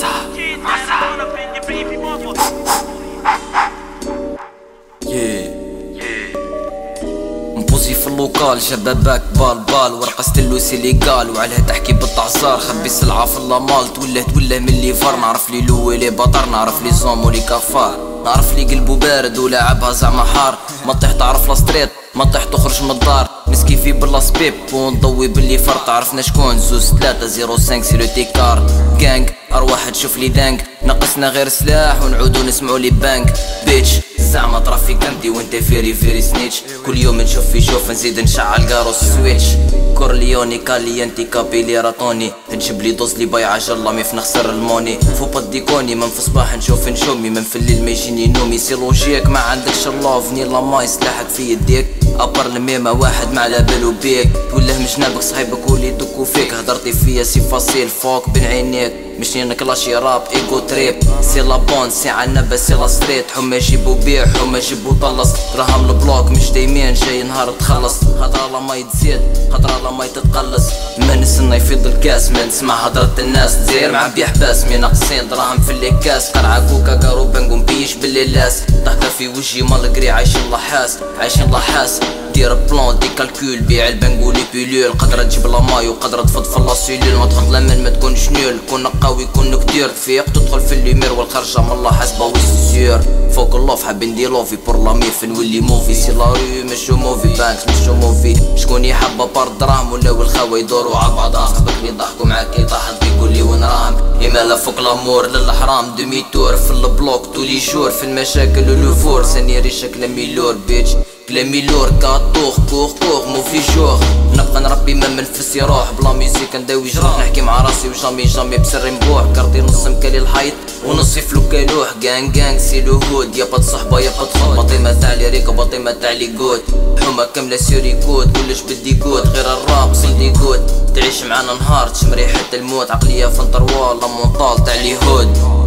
مبوزي في اللوكال شباباك بال ورقة ستيلو سيليغال وعليها تحكي بالتعصار خبي السلعة في اللامال توله من لي فار نعرف لي لو لي بطر نعرف لي زوم ولي كفار نعرف لي قلبو بارد ولاعبها زعما حار ما طيح تعرف لا ستريت ما طيح تخرج من الدار مسكي في بلا سبيب ونضوي باللي فرط عرفنا شكون زوز 305 سي لو تيكار جانج ارواح تشوف لي دانك ناقصنا غير سلاح ونعودو نسمعو لي بانك بيتش زعما ترافيكانتي وانت فيري سنيتش كل يوم نشوف في شوف نزيد نشعل كاروس سويتش كورليوني كاليانتي كابيلي راتوني تجيب لي دوز لي بايعة جلامي في نخسر الموني فو با ديكوني من في صباح نشوف نشومي من في الليل ما يجيني نومي سي لوجيك ما عندكش اللوف ني لا ماي سلاحك في يديك ابر الميمة واحد ما على بالو بيك توله مش نابك صحيبك ولي يدكو فيك هدرتي فيا سي فاسيل فوق بين عينيك مش نينك لاشي راب ايجو تريب سي لا بون سي عنبة سي لا ستريت حما جيبو بيع حما جيبو طلص دراهم البلوك مش دايمين جاي نهار تخلص خطرة لا ما يتزيد خطرة لا ما يتتقلص ما نستنى يفيض الكاس ما نسمع هضرة الناس تزير مع بيح باس مي ناقصين دراهم في الليكاس قرعة كوكا كاروبا نقوم بيش بالليلاس ضحكة في وجهي مالقري عايشين لحاس دير بلان دي كالكول بيع البنقو لي بيلول قدرة تجيب لا مايو قدرة تفضفل لا سيلول ما تخلط لمن ما تكونش نول كون قوي كون كتير تفيق تدخل في الليمير والخرجة من الله حسبة ويسير فوق اللوف حابين ندير لوفي بور لا ميف نولي موفي سي لا ريو مشو موفي بانكس مشو موفي شكون يحب بار دراهم ولا والخاوة يدورو ع بعضها صحبك لي ضحكو معاك يطاحت بيقول لي وين راهم يمالا فوق لامور للحرام دومي تور في البلوك طولي جور في المشاكل ولوفور ساني ريشة كلامي لور بيتش كلامي لور كاطوخ كوخ مو في جوخ نبقى نربي ما منفسي روح بلا ميوزيك نداوي جروح نحكي مع راسي وجامي بسري مبوح كارتي نص مكالي الحيط ونصي فلوكا لوح جانج سي لو هود يا بات صحبه يا بات خط بطيمة تاع لي ريكا بطيمة تاع لي كود حومة كاملة سيري كود كلش بدي كود غير الراب صندي كود تعيش معانا نهار تشم ريحة الموت عقلية فنطروال لا مونطال تاع لي هود